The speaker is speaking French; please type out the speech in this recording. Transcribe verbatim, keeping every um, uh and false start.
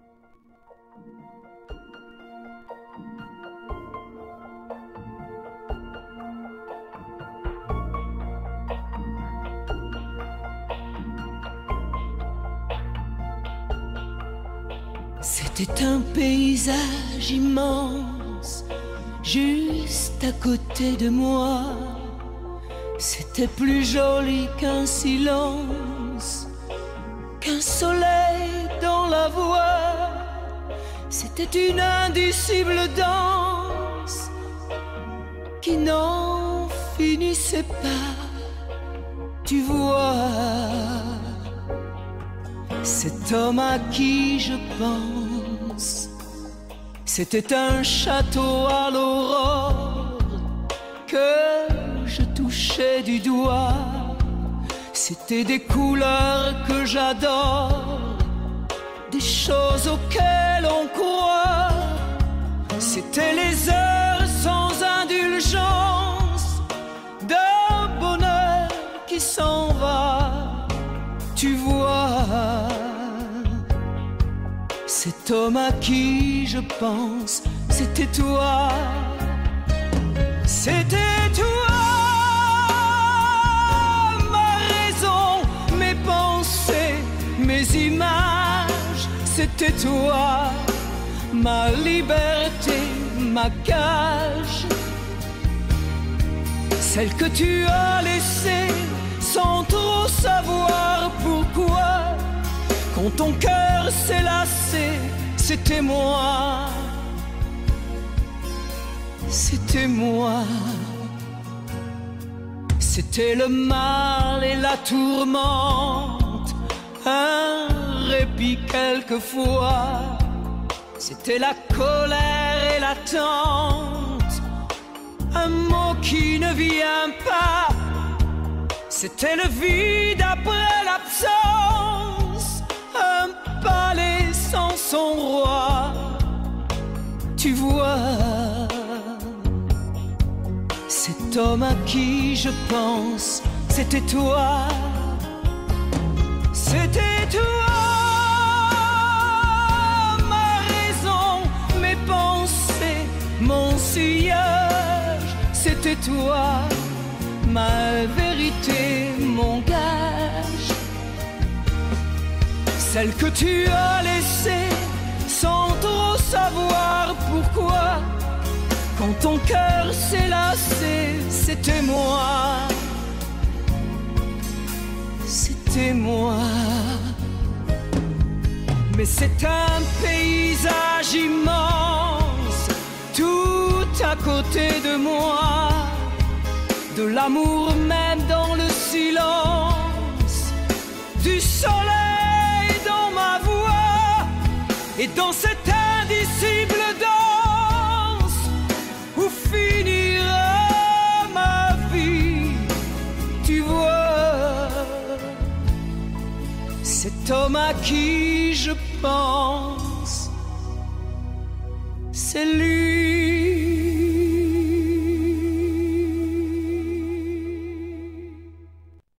C'était un paysage immense, juste à côté de moi. C'était plus joli qu'un silence, qu'un soleil dans la voix. C'était une indicible danse qui n'en finissait pas, tu vois. Cet homme à qui je pense, c'était un château à l'aurore que je touchais du doigt. C'était des couleurs que j'adore, des choses auxquelles on croit. C'était les heures sans indulgence, d'un bonheur qui s'en va, tu vois. Cet homme à qui je pense, c'était toi, c'était toi. Ma raison, mes pensées, mes images, c'était toi. Ma liberté, ma cage, celle que tu as laissée sans trop savoir pourquoi. Quand ton cœur s'est lassé, c'était moi, c'était moi. C'était le mal et la tourmente, un répit quelquefois. C'était la colère et l'attente, un mot qui ne vient pas. C'était le vide après l'absence, un palais sans son roi, tu vois. Cet homme à qui je pense, c'était toi, c'était toi. Ma raison, mes pensées, mon sillage, c'était toi. Ma vérité, mon gage, celle que tu as laissée sans trop savoir pourquoi. Quand ton cœur s'est lassé, c'était moi, c'était moi. Mais c'est un paysage immense, tout à côté de moi. De l'amour même dans le silence, du soleil dans ma voix, et dans cette indicible danse où finira ma vie, tu vois. Cet homme à qui je pense, c'est lui.